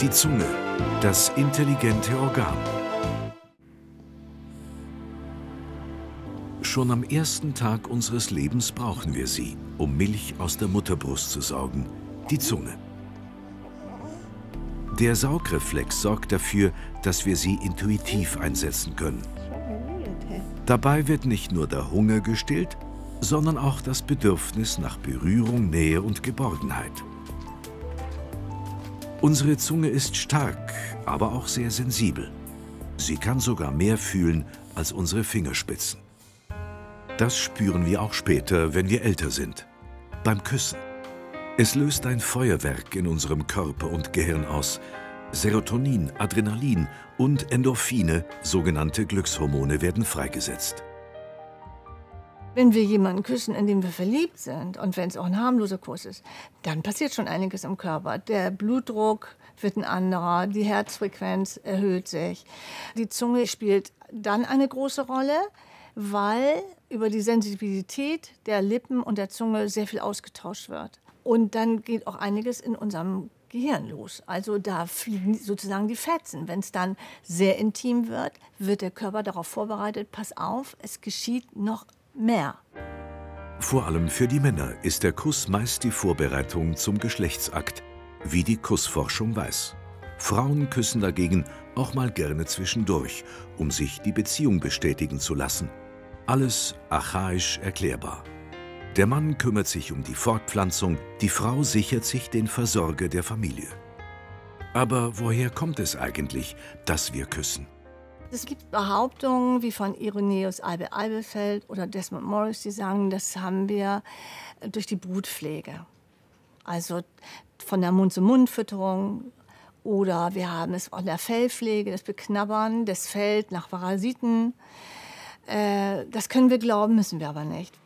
Die Zunge, das intelligente Organ. Schon am ersten Tag unseres Lebens brauchen wir sie, um Milch aus der Mutterbrust zu saugen, die Zunge. Der Saugreflex sorgt dafür, dass wir sie intuitiv einsetzen können. Dabei wird nicht nur der Hunger gestillt, sondern auch das Bedürfnis nach Berührung, Nähe und Geborgenheit. Unsere Zunge ist stark, aber auch sehr sensibel. Sie kann sogar mehr fühlen als unsere Fingerspitzen. Das spüren wir auch später, wenn wir älter sind. Beim Küssen. Es löst ein Feuerwerk in unserem Körper und Gehirn aus. Serotonin, Adrenalin und Endorphine, sogenannte Glückshormone, werden freigesetzt. Wenn wir jemanden küssen, in den wir verliebt sind, und wenn es auch ein harmloser Kuss ist, dann passiert schon einiges im Körper. Der Blutdruck wird ein anderer, die Herzfrequenz erhöht sich. Die Zunge spielt dann eine große Rolle, weil über die Sensibilität der Lippen und der Zunge sehr viel ausgetauscht wird. Und dann geht auch einiges in unserem Gehirn los. Also da fliegen sozusagen die Fetzen. Wenn es dann sehr intim wird, wird der Körper darauf vorbereitet, pass auf, es geschieht noch mehr. Vor allem für die Männer ist der Kuss meist die Vorbereitung zum Geschlechtsakt, wie die Kussforschung weiß. Frauen küssen dagegen auch mal gerne zwischendurch, um sich die Beziehung bestätigen zu lassen. Alles archaisch erklärbar. Der Mann kümmert sich um die Fortpflanzung, die Frau sichert sich den Versorger der Familie. Aber woher kommt es eigentlich, dass wir küssen? Es gibt Behauptungen wie von Irenäus Albert-Albefeld oder Desmond Morris, die sagen, das haben wir durch die Brutpflege. Also von der Mund-zu-Mund-Fütterung, oder wir haben es von der Fellpflege, das Beknabbern des Fells nach Parasiten. Das können wir glauben, müssen wir aber nicht.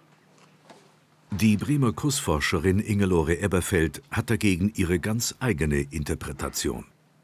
Die Bremer Kussforscherin Ingelore Eberfeld hat dagegen ihre ganz eigene Interpretation.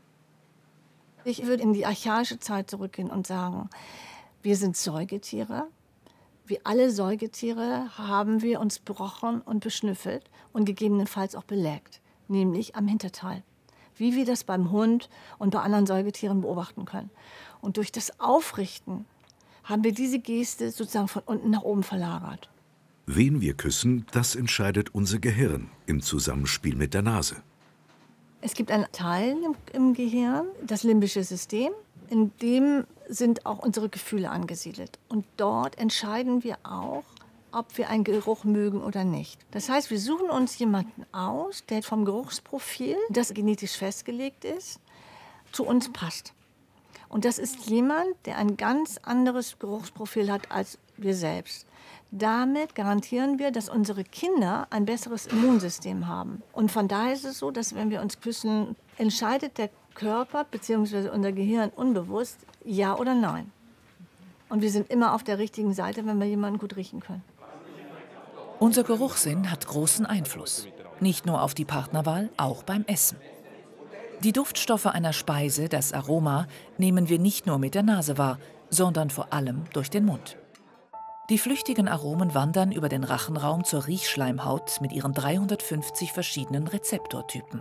Ich würde in die archaische Zeit zurückgehen und sagen, wir sind Säugetiere. Wie alle Säugetiere haben wir uns berochen und beschnüffelt und gegebenenfalls auch beleckt, nämlich am Hinterteil. Wie wir das beim Hund und bei anderen Säugetieren beobachten können. Und durch das Aufrichten haben wir diese Geste sozusagen von unten nach oben verlagert. Wen wir küssen, das entscheidet unser Gehirn im Zusammenspiel mit der Nase. Es gibt einen Teil im Gehirn, das limbische System, in dem sind auch unsere Gefühle angesiedelt. Und dort entscheiden wir auch, ob wir einen Geruch mögen oder nicht. Das heißt, wir suchen uns jemanden aus, der vom Geruchsprofil, das genetisch festgelegt ist, zu uns passt. Und das ist jemand, der ein ganz anderes Geruchsprofil hat als wir selbst. Damit garantieren wir, dass unsere Kinder ein besseres Immunsystem haben. Und von daher ist es so, dass wenn wir uns küssen, entscheidet der Körper bzw. unser Gehirn unbewusst ja oder nein. Und wir sind immer auf der richtigen Seite, wenn wir jemanden gut riechen können. Unser Geruchssinn hat großen Einfluss. Nicht nur auf die Partnerwahl, auch beim Essen. Die Duftstoffe einer Speise, das Aroma, nehmen wir nicht nur mit der Nase wahr, sondern vor allem durch den Mund. Die flüchtigen Aromen wandern über den Rachenraum zur Riechschleimhaut mit ihren 350 verschiedenen Rezeptortypen.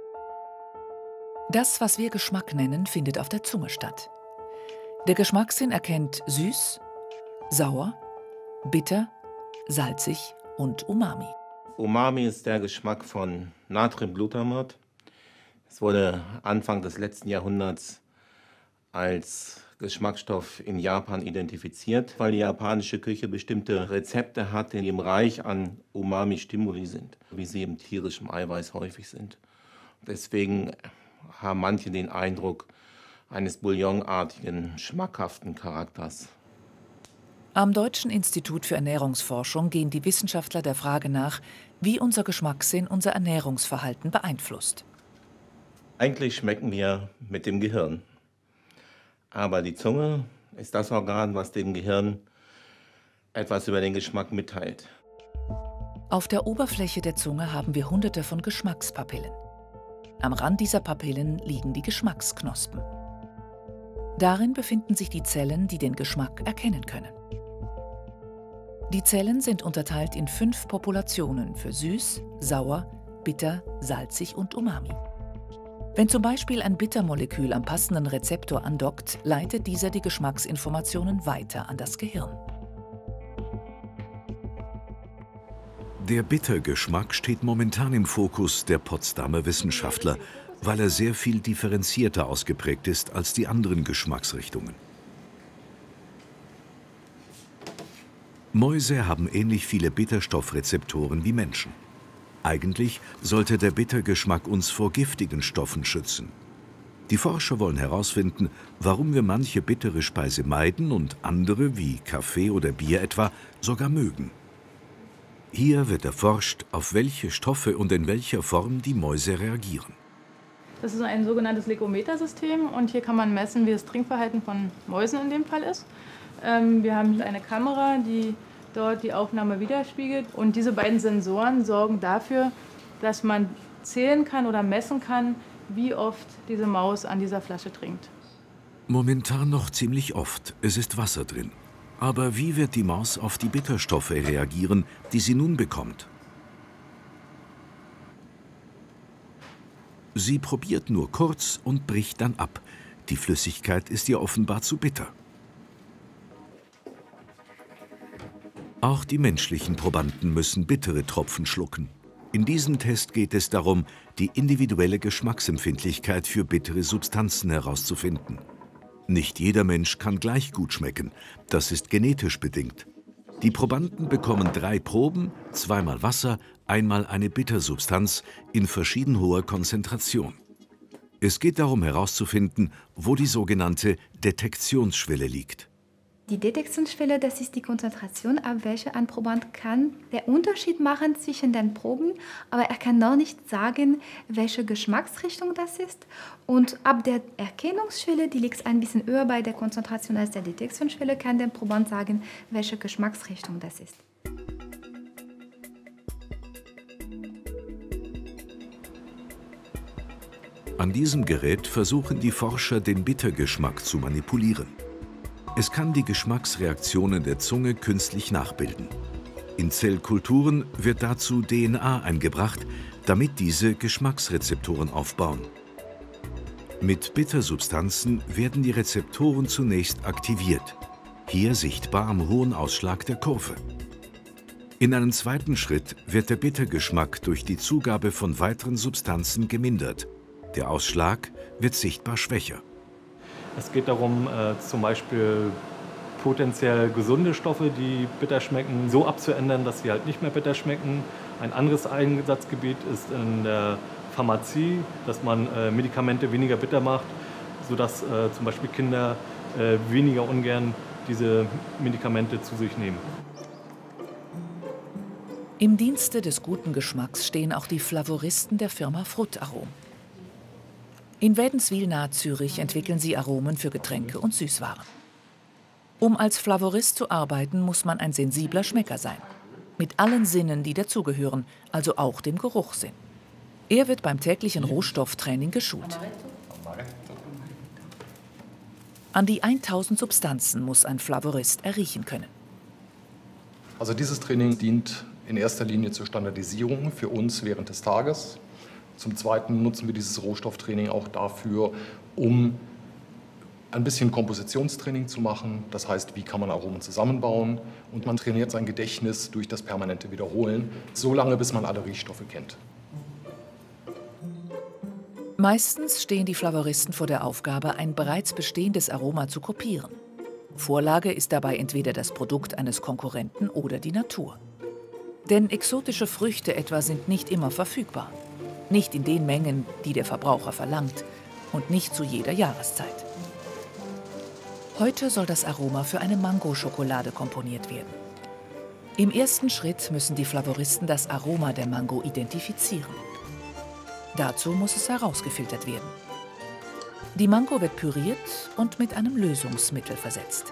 Das, was wir Geschmack nennen, findet auf der Zunge statt. Der Geschmackssinn erkennt süß, sauer, bitter, salzig und Umami. Umami ist der Geschmack von Natriumglutamat. Es wurde Anfang des letzten Jahrhunderts als Geschmacksstoff in Japan identifiziert, weil die japanische Küche bestimmte Rezepte hat, die im Reich an Umami-Stimuli sind, wie sie im tierischen Eiweiß häufig sind. Deswegen haben manche den Eindruck eines bouillonartigen, schmackhaften Charakters. Am Deutschen Institut für Ernährungsforschung gehen die Wissenschaftler der Frage nach, wie unser Geschmackssinn unser Ernährungsverhalten beeinflusst. Eigentlich schmecken wir mit dem Gehirn. Aber die Zunge ist das Organ, was dem Gehirn etwas über den Geschmack mitteilt. Auf der Oberfläche der Zunge haben wir Hunderte von Geschmackspapillen. Am Rand dieser Papillen liegen die Geschmacksknospen. Darin befinden sich die Zellen, die den Geschmack erkennen können. Die Zellen sind unterteilt in 5 Populationen für süß, sauer, bitter, salzig und Umami. Wenn zum Beispiel ein Bittermolekül am passenden Rezeptor andockt, leitet dieser die Geschmacksinformationen weiter an das Gehirn. Der Bittergeschmack steht momentan im Fokus der Potsdamer Wissenschaftler, weil er sehr viel differenzierter ausgeprägt ist als die anderen Geschmacksrichtungen. Mäuse haben ähnlich viele Bitterstoffrezeptoren wie Menschen. Eigentlich sollte der Bittergeschmack uns vor giftigen Stoffen schützen. Die Forscher wollen herausfinden, warum wir manche bittere Speise meiden und andere, wie Kaffee oder Bier etwa, sogar mögen. Hier wird erforscht, auf welche Stoffe und in welcher Form die Mäuse reagieren. Das ist ein sogenanntes Legometer-System und hier kann man messen, wie das Trinkverhalten von Mäusen in dem Fall ist. Wir haben eine Kamera, die dort die Aufnahme widerspiegelt. Und diese beiden Sensoren sorgen dafür, dass man zählen kann oder messen kann, wie oft diese Maus an dieser Flasche trinkt. Momentan noch ziemlich oft. Es ist Wasser drin. Aber wie wird die Maus auf die Bitterstoffe reagieren, die sie nun bekommt? Sie probiert nur kurz und bricht dann ab. Die Flüssigkeit ist ihr offenbar zu bitter. Auch die menschlichen Probanden müssen bittere Tropfen schlucken. In diesem Test geht es darum, die individuelle Geschmacksempfindlichkeit für bittere Substanzen herauszufinden. Nicht jeder Mensch kann gleich gut schmecken. Das ist genetisch bedingt. Die Probanden bekommen 3 Proben, 2-mal Wasser, 1-mal eine Bittersubstanz in verschieden hoher Konzentration. Es geht darum herauszufinden, wo die sogenannte Detektionsschwelle liegt. Die Detektionsschwelle, das ist die Konzentration, ab welcher ein Proband kann den Unterschied machen zwischen den Proben, aber er kann noch nicht sagen, welche Geschmacksrichtung das ist. Und ab der Erkennungsschwelle, die liegt ein bisschen höher bei der Konzentration als der Detektionsschwelle, kann der Proband sagen, welche Geschmacksrichtung das ist. An diesem Gerät versuchen die Forscher, den Bittergeschmack zu manipulieren. Es kann die Geschmacksreaktionen der Zunge künstlich nachbilden. In Zellkulturen wird dazu DNA eingebracht, damit diese Geschmacksrezeptoren aufbauen. Mit Bittersubstanzen werden die Rezeptoren zunächst aktiviert, hier sichtbar am hohen Ausschlag der Kurve. In einem zweiten Schritt wird der Bittergeschmack durch die Zugabe von weiteren Substanzen gemindert. Der Ausschlag wird sichtbar schwächer. Es geht darum, zum Beispiel potenziell gesunde Stoffe, die bitter schmecken, so abzuändern, dass sie halt nicht mehr bitter schmecken. Ein anderes Einsatzgebiet ist in der Pharmazie, dass man Medikamente weniger bitter macht, sodass zum Beispiel Kinder weniger ungern diese Medikamente zu sich nehmen. Im Dienste des guten Geschmacks stehen auch die Flavoristen der Firma Frutarom. In Wädenswil nahe Zürich entwickeln sie Aromen für Getränke und Süßwaren. Um als Flavorist zu arbeiten, muss man ein sensibler Schmecker sein. Mit allen Sinnen, die dazugehören, also auch dem Geruchssinn. Er wird beim täglichen Rohstofftraining geschult. An die 1000 Substanzen muss ein Flavorist erriechen können. Also dieses Training dient in erster Linie zur Standardisierung für uns während des Tages. Zum Zweiten nutzen wir dieses Rohstofftraining auch dafür, um ein bisschen Kompositionstraining zu machen. Das heißt, wie kann man Aromen zusammenbauen? Und man trainiert sein Gedächtnis durch das permanente Wiederholen, so lange, bis man alle Riechstoffe kennt. Meistens stehen die Flavoristen vor der Aufgabe, ein bereits bestehendes Aroma zu kopieren. Vorlage ist dabei entweder das Produkt eines Konkurrenten oder die Natur. Denn exotische Früchte etwa sind nicht immer verfügbar. Nicht in den Mengen, die der Verbraucher verlangt und nicht zu jeder Jahreszeit. Heute soll das Aroma für eine Mango-Schokolade komponiert werden. Im ersten Schritt müssen die Flavoristen das Aroma der Mango identifizieren. Dazu muss es herausgefiltert werden. Die Mango wird püriert und mit einem Lösungsmittel versetzt.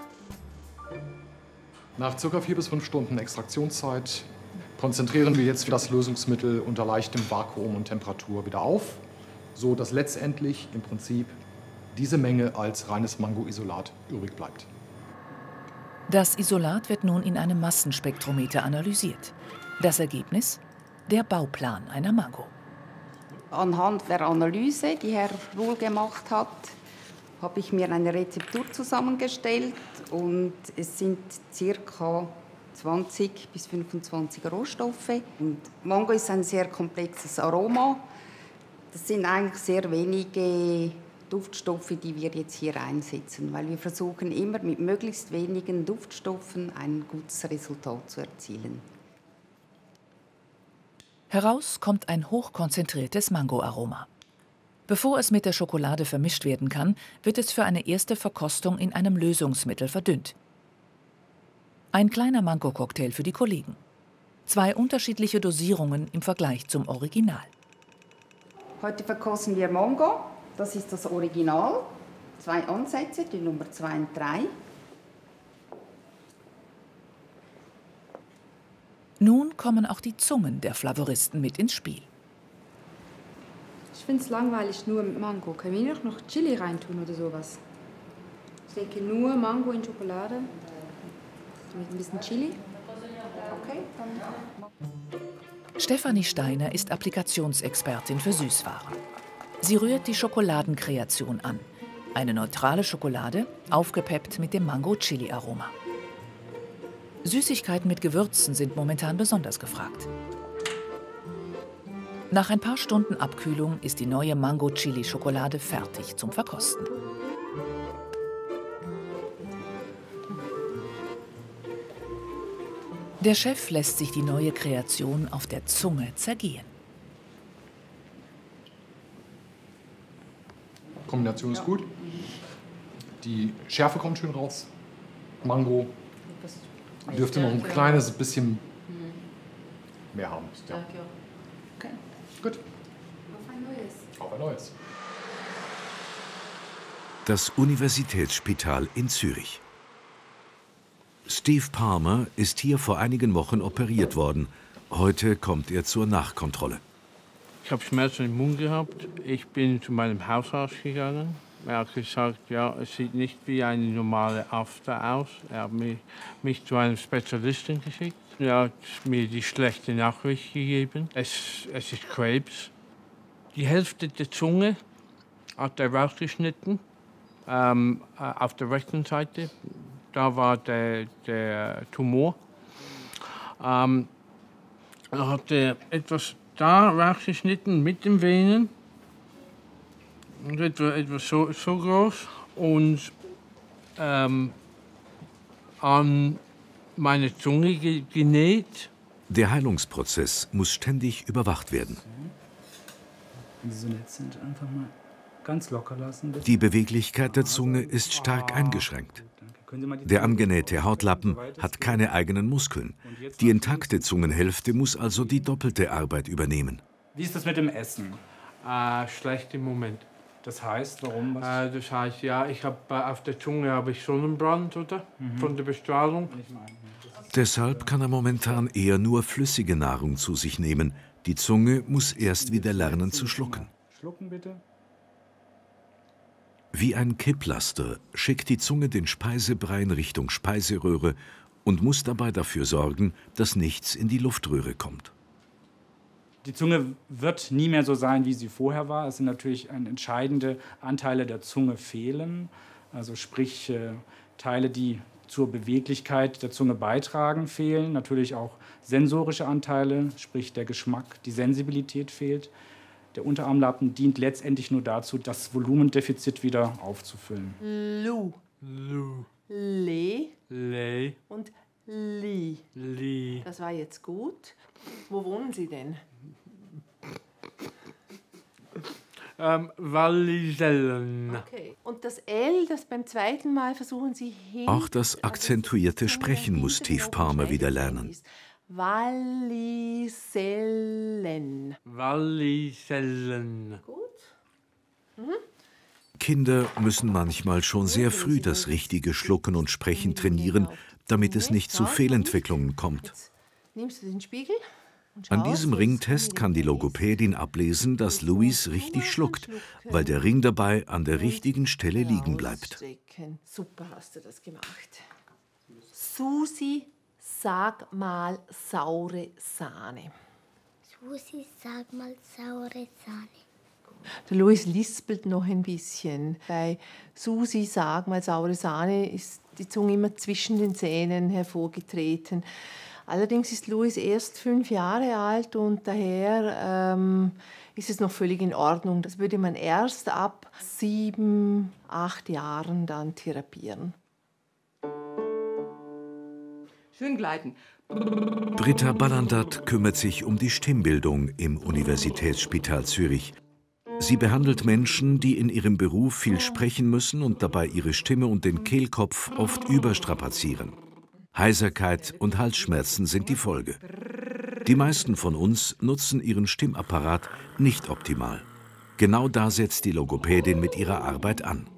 Nach ca. 4 bis 5 Stunden Extraktionszeit konzentrieren wir jetzt das Lösungsmittel unter leichtem Vakuum und Temperatur wieder auf, so dass letztendlich im Prinzip diese Menge als reines Mango-Isolat übrig bleibt. Das Isolat wird nun in einem Massenspektrometer analysiert. Das Ergebnis? Der Bauplan einer Mango. Anhand der Analyse, die Herr Ruhl gemacht hat, habe ich mir eine Rezeptur zusammengestellt und es sind ca. 20 bis 25 Rohstoffe. Und Mango ist ein sehr komplexes Aroma. Das sind eigentlich sehr wenige Duftstoffe, die wir jetzt hier einsetzen, weil wir versuchen immer mit möglichst wenigen Duftstoffen ein gutes Resultat zu erzielen. Heraus kommt ein hochkonzentriertes Mangoaroma. Bevor es mit der Schokolade vermischt werden kann, wird es für eine erste Verkostung in einem Lösungsmittel verdünnt. Ein kleiner Mango-Cocktail für die Kollegen. 2 unterschiedliche Dosierungen im Vergleich zum Original. Heute verkosten wir Mango. Das ist das Original. 2 Ansätze, die Nummer 2 und 3. Nun kommen auch die Zungen der Flavoristen mit ins Spiel. Ich finde es langweilig, nur mit Mango. Können wir nicht noch Chili reintun oder sowas? Ich denke nur Mango in Schokolade. Mit ein bisschen Chili. Okay, dann. Stefanie Steiner ist Applikationsexpertin für Süßwaren. Sie rührt die Schokoladenkreation an. Eine neutrale Schokolade, aufgepeppt mit dem Mango-Chili-Aroma. Süßigkeiten mit Gewürzen sind momentan besonders gefragt. Nach ein paar Stunden Abkühlung ist die neue Mango-Chili-Schokolade fertig zum Verkosten. Der Chef lässt sich die neue Kreation auf der Zunge zergehen. Kombination ist gut. Die Schärfe kommt schön raus. Mango dürfte noch ein kleines bisschen mehr haben. Ja. Okay. Gut. Auf ein neues. Auf ein neues. Das Universitätsspital in Zürich. Steve Palmer ist hier vor einigen Wochen operiert worden. Heute kommt er zur Nachkontrolle. Ich habe Schmerzen im Mund gehabt. Ich bin zu meinem Hausarzt gegangen. Er hat gesagt, ja, es sieht nicht wie eine normale After aus. Er hat mich zu einem Spezialisten geschickt. Er hat mir die schlechte Nachricht gegeben. Es ist Krebs. Die Hälfte der Zunge hat er rausgeschnitten, auf der rechten Seite. Da war der Tumor. Er hatte etwas da rausgeschnitten mit den Venen. Etwas so groß. Und an meine Zunge genäht. Der Heilungsprozess muss ständig überwacht werden. Wenn Sie so nett sind, einfach mal ganz locker lassen. Bitte. Die Beweglichkeit der Zunge ist stark eingeschränkt. Der angenähte Hautlappen hat keine eigenen Muskeln. Die intakte Zungenhälfte muss also die doppelte Arbeit übernehmen. Wie ist das mit dem Essen? Schlecht im Moment. Das heißt, warum? Das heißt, ja, auf der Zunge habe ich Sonnenbrand, oder? Von der Bestrahlung. Deshalb kann er momentan eher nur flüssige Nahrung zu sich nehmen. Die Zunge muss erst wieder lernen zu schlucken. Schlucken bitte. Wie ein Kipplaster schickt die Zunge den Speisebrei in Richtung Speiseröhre und muss dabei dafür sorgen, dass nichts in die Luftröhre kommt. Die Zunge wird nie mehr so sein, wie sie vorher war. Es sind natürlich entscheidende Anteile der Zunge fehlen. Also sprich Teile, die zur Beweglichkeit der Zunge beitragen, fehlen. Natürlich auch sensorische Anteile, sprich der Geschmack, die Sensibilität fehlt. Der Unterarmlappen dient letztendlich nur dazu, das Volumendefizit wieder aufzufüllen. Lu. Lu. Le. Le. Und Li. Li. Das war jetzt gut. Wo wohnen Sie denn? Wallisellen. Okay. Und das L, das beim zweiten Mal versuchen Sie hin. Auch das akzentuierte Sprechen muss Steve Palmer wieder lernen. Wallisellen. Wallisellen. Gut. Kinder müssen manchmal schon sehr früh das richtige Schlucken und Sprechen trainieren, damit es nicht zu Fehlentwicklungen kommt. Jetzt nimmst du den Spiegel? An diesem Ringtest kann die Logopädin ablesen, dass Louis richtig schluckt, weil der Ring dabei an der richtigen Stelle liegen bleibt. Super hast du das gemacht. Susi, sag mal saure Sahne. Susi, sag mal saure Sahne. Der Louis lispelt noch ein bisschen. Bei Susi, sag mal saure Sahne, ist die Zunge immer zwischen den Zähnen hervorgetreten. Allerdings ist Louis erst 5 Jahre alt und daher ist es noch völlig in Ordnung. Das würde man erst ab 7, 8 Jahren dann therapieren. Schön gleiten. Britta Ballandert kümmert sich um die Stimmbildung im Universitätsspital Zürich. Sie behandelt Menschen, die in ihrem Beruf viel sprechen müssen und dabei ihre Stimme und den Kehlkopf oft überstrapazieren. Heiserkeit und Halsschmerzen sind die Folge. Die meisten von uns nutzen ihren Stimmapparat nicht optimal. Genau da setzt die Logopädin mit ihrer Arbeit an.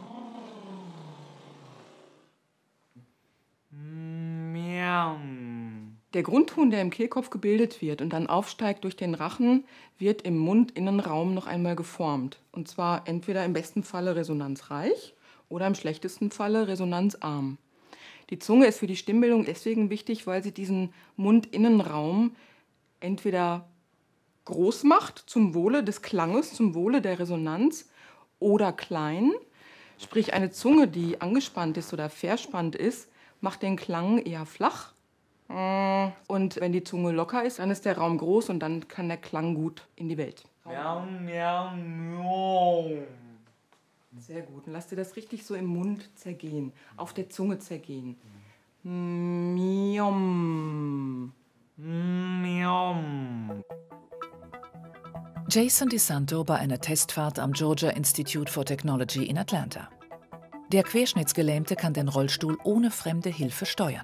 Der Grundton, der im Kehlkopf gebildet wird und dann aufsteigt durch den Rachen, wird im Mundinnenraum noch einmal geformt. Und zwar entweder im besten Falle resonanzreich oder im schlechtesten Falle resonanzarm. Die Zunge ist für die Stimmbildung deswegen wichtig, weil sie diesen Mundinnenraum entweder groß macht zum Wohle des Klanges, zum Wohle der Resonanz oder klein. Sprich, eine Zunge, die angespannt ist oder verspannt ist, macht den Klang eher flach. Und wenn die Zunge locker ist, dann ist der Raum groß und dann kann der Klang gut in die Welt. Sehr gut. Und lass dir das richtig so im Mund zergehen, auf der Zunge zergehen. Jason DeSanto bei einer Testfahrt am Georgia Institute for Technology in Atlanta. Der Querschnittsgelähmte kann den Rollstuhl ohne fremde Hilfe steuern.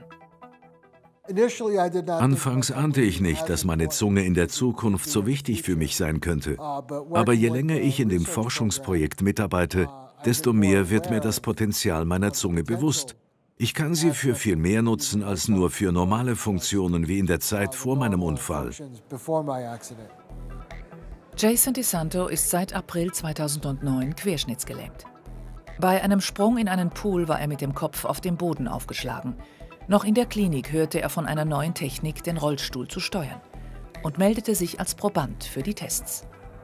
Anfangs ahnte ich nicht, dass meine Zunge in der Zukunft so wichtig für mich sein könnte. Aber je länger ich in dem Forschungsprojekt mitarbeite, desto mehr wird mir das Potenzial meiner Zunge bewusst. Ich kann sie für viel mehr nutzen als nur für normale Funktionen wie in der Zeit vor meinem Unfall. Jason DeSanto ist seit April 2009 querschnittsgelähmt. Bei einem Sprung in einen Pool war er mit dem Kopf auf den Boden aufgeschlagen. Noch in der Klinik hörte er von einer neuen Technik, den Rollstuhl zu steuern, und meldete sich als Proband für die Tests.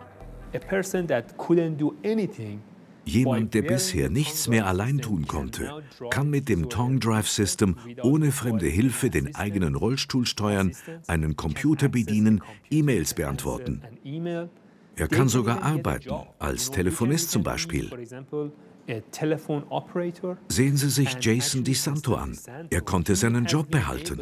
Jemand, der bisher nichts mehr allein tun konnte, kann mit dem Tongue Drive System ohne fremde Hilfe den eigenen Rollstuhl steuern, einen Computer bedienen, E-Mails beantworten. Er kann sogar arbeiten, als Telefonist zum Beispiel. Sehen Sie sich Jason DeSanto an. Er konnte seinen Job behalten.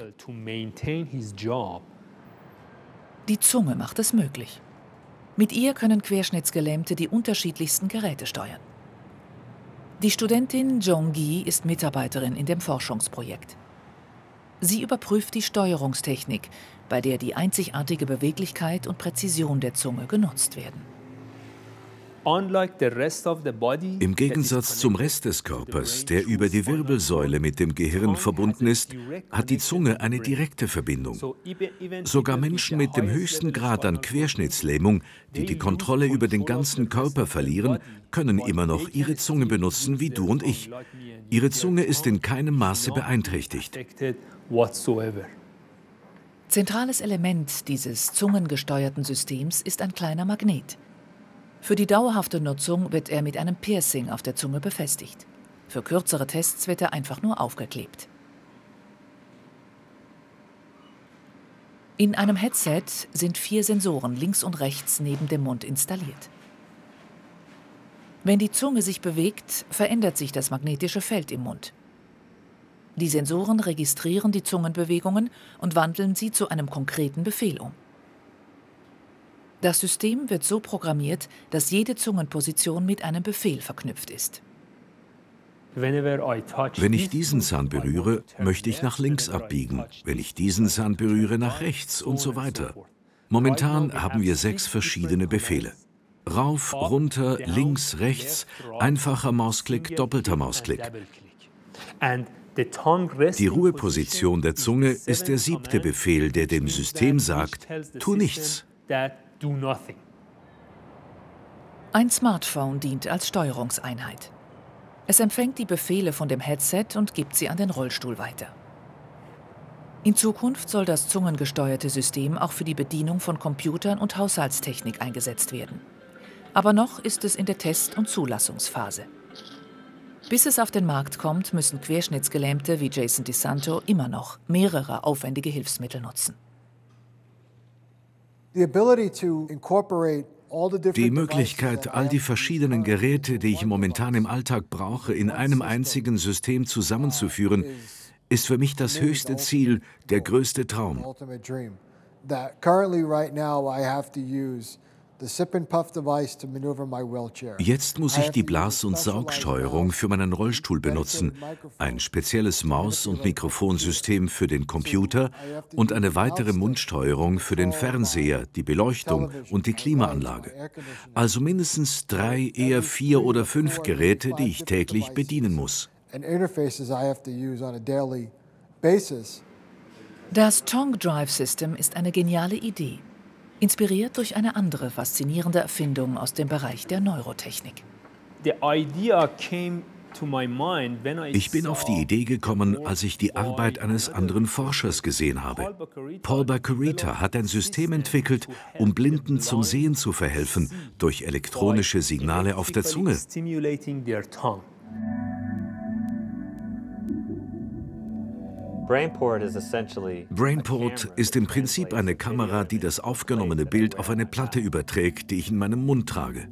Die Zunge macht es möglich. Mit ihr können Querschnittsgelähmte die unterschiedlichsten Geräte steuern. Die Studentin Jong Gi ist Mitarbeiterin in dem Forschungsprojekt. Sie überprüft die Steuerungstechnik, bei der die einzigartige Beweglichkeit und Präzision der Zunge genutzt werden. Im Gegensatz zum Rest des Körpers, der über die Wirbelsäule mit dem Gehirn verbunden ist, hat die Zunge eine direkte Verbindung. Sogar Menschen mit dem höchsten Grad an Querschnittslähmung, die die Kontrolle über den ganzen Körper verlieren, können immer noch ihre Zunge benutzen, wie du und ich. Ihre Zunge ist in keinem Maße beeinträchtigt. Zentrales Element dieses zungengesteuerten Systems ist ein kleiner Magnet. Für die dauerhafte Nutzung wird er mit einem Piercing auf der Zunge befestigt. Für kürzere Tests wird er einfach nur aufgeklebt. In einem Headset sind 4 Sensoren links und rechts neben dem Mund installiert. Wenn die Zunge sich bewegt, verändert sich das magnetische Feld im Mund. Die Sensoren registrieren die Zungenbewegungen und wandeln sie zu einem konkreten Befehl um. Das System wird so programmiert, dass jede Zungenposition mit einem Befehl verknüpft ist. Wenn ich diesen Zahn berühre, möchte ich nach links abbiegen. Wenn ich diesen Zahn berühre, nach rechts und so weiter. Momentan haben wir 6 verschiedene Befehle. Rauf, runter, links, rechts, einfacher Mausklick, doppelter Mausklick. Die Ruheposition der Zunge ist der 7. Befehl, der dem System sagt, tu nichts. Ein Smartphone dient als Steuerungseinheit. Es empfängt die Befehle von dem Headset und gibt sie an den Rollstuhl weiter. In Zukunft soll das zungengesteuerte System auch für die Bedienung von Computern und Haushaltstechnik eingesetzt werden. Aber noch ist es in der Test- und Zulassungsphase. Bis es auf den Markt kommt, müssen Querschnittsgelähmte wie Jason DeSanto immer noch mehrere aufwendige Hilfsmittel nutzen. Die Möglichkeit, all die verschiedenen Geräte, die ich momentan im Alltag brauche, in einem einzigen System zusammenzuführen, ist für mich das höchste Ziel, der größte Traum. Jetzt muss ich die Blas- und Saugsteuerung für meinen Rollstuhl benutzen, ein spezielles Maus- und Mikrofonsystem für den Computer und eine weitere Mundsteuerung für den Fernseher, die Beleuchtung und die Klimaanlage. Also mindestens 3, eher 4 oder 5 Geräte, die ich täglich bedienen muss. Das Tongue Drive System ist eine geniale Idee. Inspiriert durch eine andere faszinierende Erfindung aus dem Bereich der Neurotechnik. Ich bin auf die Idee gekommen, als ich die Arbeit eines anderen Forschers gesehen habe. Paul Baccarita hat ein System entwickelt, um Blinden zum Sehen zu verhelfen, durch elektronische Signale auf der Zunge. Brainport ist im Prinzip eine Kamera, die das aufgenommene Bild auf eine Platte überträgt, die ich in meinem Mund trage.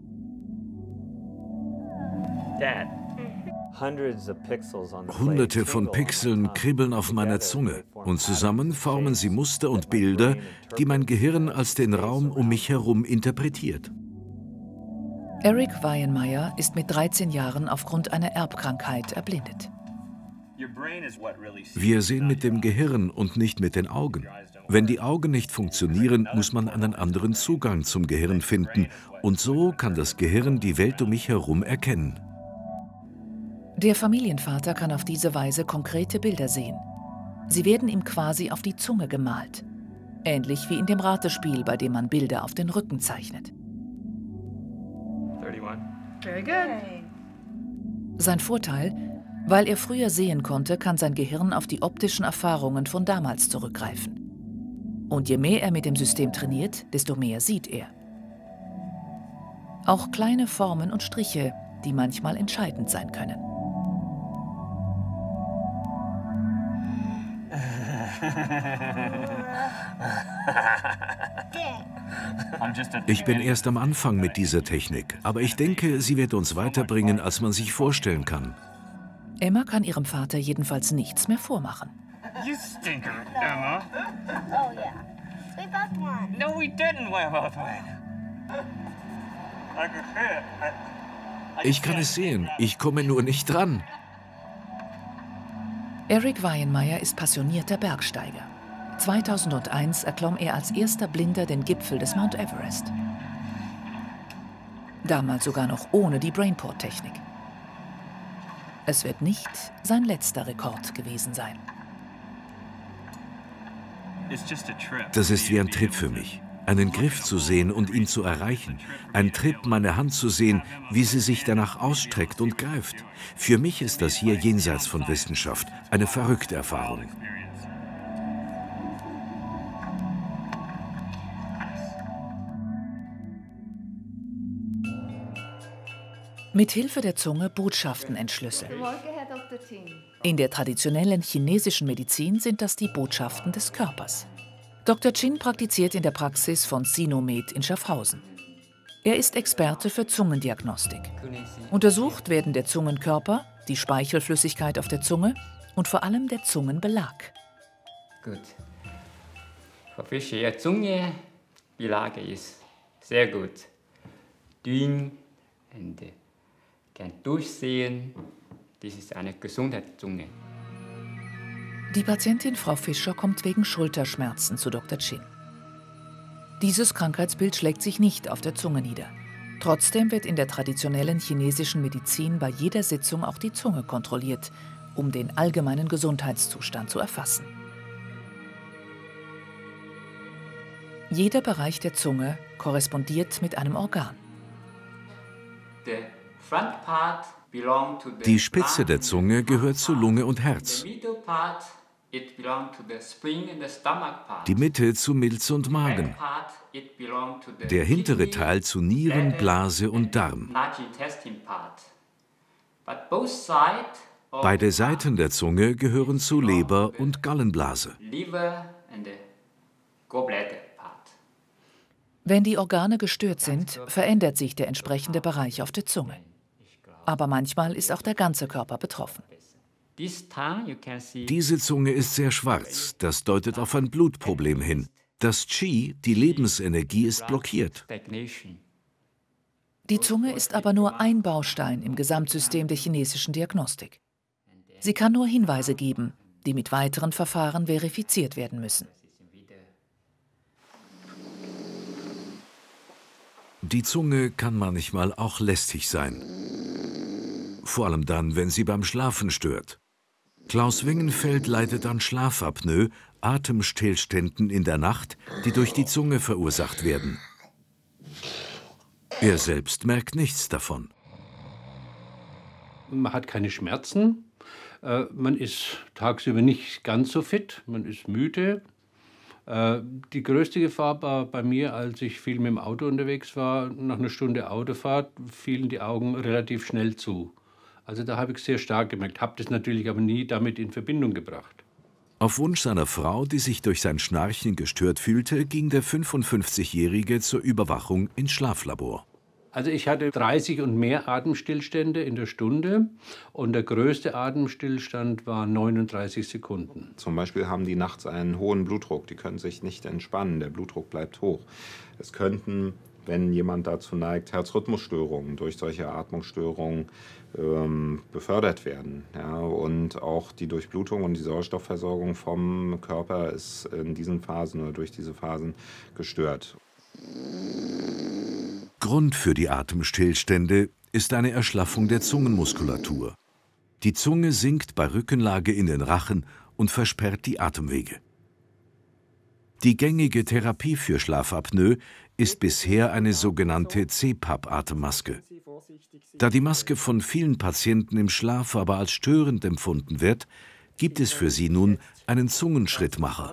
Hunderte von Pixeln kribbeln auf meiner Zunge und zusammen formen sie Muster und Bilder, die mein Gehirn als den Raum um mich herum interpretiert. Eric Weihenmayer ist mit 13 Jahren aufgrund einer Erbkrankheit erblindet. Wir sehen mit dem Gehirn und nicht mit den Augen. Wenn die Augen nicht funktionieren, muss man einen anderen Zugang zum Gehirn finden. Und so kann das Gehirn die Welt um mich herum erkennen. Der Familienvater kann auf diese Weise konkrete Bilder sehen. Sie werden ihm quasi auf die Zunge gemalt. Ähnlich wie in dem Ratespiel, bei dem man Bilder auf den Rücken zeichnet. 31. Very good. Sein Vorteil: Weil er früher sehen konnte, kann sein Gehirn auf die optischen Erfahrungen von damals zurückgreifen. Und je mehr er mit dem System trainiert, desto mehr sieht er. Auch kleine Formen und Striche, die manchmal entscheidend sein können. Ich bin erst am Anfang mit dieser Technik, aber ich denke, sie wird uns weiterbringen, als man sich vorstellen kann. Emma kann ihrem Vater jedenfalls nichts mehr vormachen. You stinker, Emma. Oh, yeah. We both won. No, we didn't. We both won. I can see it. Ich kann es sehen, ich komme nur nicht dran. Eric Weihenmayer ist passionierter Bergsteiger. 2001 erklomm er als erster Blinder den Gipfel des Mount Everest. Damals sogar noch ohne die Brainport-Technik. Es wird nicht sein letzter Rekord gewesen sein. Das ist wie ein Trip für mich. Einen Griff zu sehen und ihn zu erreichen. Ein Trip, meine Hand zu sehen, wie sie sich danach ausstreckt und greift. Für mich ist das hier jenseits von Wissenschaft eine verrückte Erfahrung. Mit Hilfe der Zunge Botschaften entschlüsseln. In der traditionellen chinesischen Medizin sind das die Botschaften des Körpers. Dr. Chin praktiziert in der Praxis von Sinomed in Schaffhausen. Er ist Experte für Zungendiagnostik. Untersucht werden der Zungenkörper, die Speichelflüssigkeit auf der Zunge und vor allem der Zungenbelag. Gut. Für Ihre Zunge, Belag ist sehr gut. Dünn und kann durchsehen. Das ist eine gesunde Zunge. Die Patientin Frau Fischer kommt wegen Schulterschmerzen zu Dr. Chin. Dieses Krankheitsbild schlägt sich nicht auf der Zunge nieder. Trotzdem wird in der traditionellen chinesischen Medizin bei jeder Sitzung auch die Zunge kontrolliert, um den allgemeinen Gesundheitszustand zu erfassen. Jeder Bereich der Zunge korrespondiert mit einem Organ. Die Spitze der Zunge gehört zu Lunge und Herz. Die Mitte zu Milz und Magen, der hintere Teil zu Nieren, Blase und Darm. Beide Seiten der Zunge gehören zu Leber und Gallenblase. Wenn die Organe gestört sind, verändert sich der entsprechende Bereich auf der Zunge. Aber manchmal ist auch der ganze Körper betroffen. Diese Zunge ist sehr schwarz, das deutet auf ein Blutproblem hin. Das Qi, die Lebensenergie, ist blockiert. Die Zunge ist aber nur ein Baustein im Gesamtsystem der chinesischen Diagnostik. Sie kann nur Hinweise geben, die mit weiteren Verfahren verifiziert werden müssen. Die Zunge kann manchmal auch lästig sein. Vor allem dann, wenn sie beim Schlafen stört. Klaus Wingenfeld leidet an Schlafapnoe, Atemstillständen in der Nacht, die durch die Zunge verursacht werden. Er selbst merkt nichts davon. Man hat keine Schmerzen, man ist tagsüber nicht ganz so fit, man ist müde. Die größte Gefahr war bei mir, als ich viel mit dem Auto unterwegs war. Nach einer Stunde Autofahrt fielen die Augen relativ schnell zu. Also da habe ich sehr stark gemerkt, habe das natürlich aber nie damit in Verbindung gebracht. Auf Wunsch seiner Frau, die sich durch sein Schnarchen gestört fühlte, ging der 55-Jährige zur Überwachung ins Schlaflabor. Also ich hatte 30 und mehr Atemstillstände in der Stunde und der größte Atemstillstand war 39 Sekunden. Zum Beispiel haben die nachts einen hohen Blutdruck, die können sich nicht entspannen, der Blutdruck bleibt hoch. Es könnten, wenn jemand dazu neigt, Herzrhythmusstörungen durch solche Atmungsstörungen befördert werden. Ja, und auch die Durchblutung und die Sauerstoffversorgung vom Körper ist in diesen Phasen oder durch diese Phasen gestört. Grund für die Atemstillstände ist eine Erschlaffung der Zungenmuskulatur. Die Zunge sinkt bei Rückenlage in den Rachen und versperrt die Atemwege. Die gängige Therapie für Schlafapnoe ist bisher eine sogenannte CPAP-Atemmaske. Da die Maske von vielen Patienten im Schlaf aber als störend empfunden wird, gibt es für sie nun einen Zungenschrittmacher.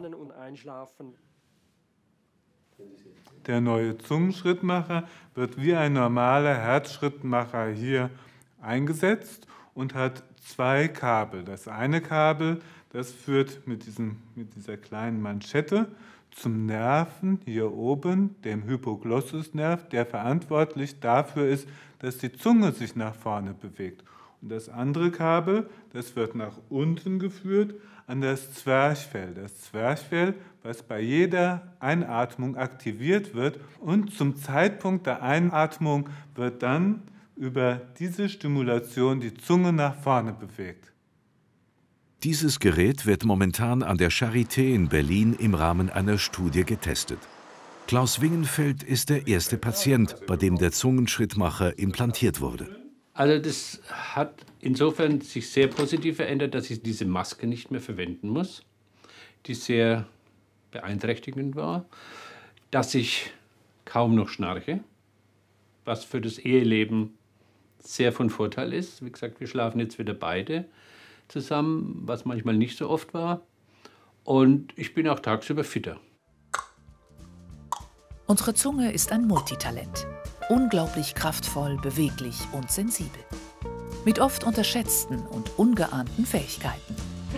Der neue Zungenschrittmacher wird wie ein normaler Herzschrittmacher hier eingesetzt und hat zwei Kabel. Das eine Kabel, das führt mit dieser kleinen Manschette zum Nerven hier oben, dem Hypoglossusnerv, der verantwortlich dafür ist, dass die Zunge sich nach vorne bewegt. Und das andere Kabel, das wird nach unten geführt an das Zwerchfell. Das Zwerchfell, was bei jeder Einatmung aktiviert wird. Und zum Zeitpunkt der Einatmung wird dann über diese Stimulation die Zunge nach vorne bewegt. Dieses Gerät wird momentan an der Charité in Berlin im Rahmen einer Studie getestet. Klaus Wingenfeld ist der erste Patient, bei dem der Zungenschrittmacher implantiert wurde. Also das hat insofern sich sehr positiv verändert, dass ich diese Maske nicht mehr verwenden muss, die sehr beeinträchtigend war, dass ich kaum noch schnarche, was für das Eheleben sehr von Vorteil ist. Wie gesagt, wir schlafen jetzt wieder beide zusammen, was manchmal nicht so oft war. Und ich bin auch tagsüber fitter. Unsere Zunge ist ein Multitalent. Unglaublich kraftvoll, beweglich und sensibel. Mit oft unterschätzten und ungeahnten Fähigkeiten.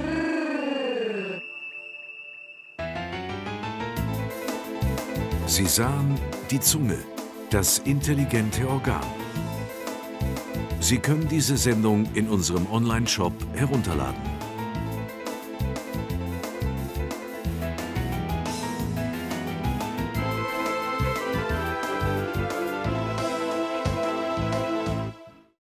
Sie sahen die Zunge, das intelligente Organ. Sie können diese Sendung in unserem Online-Shop herunterladen.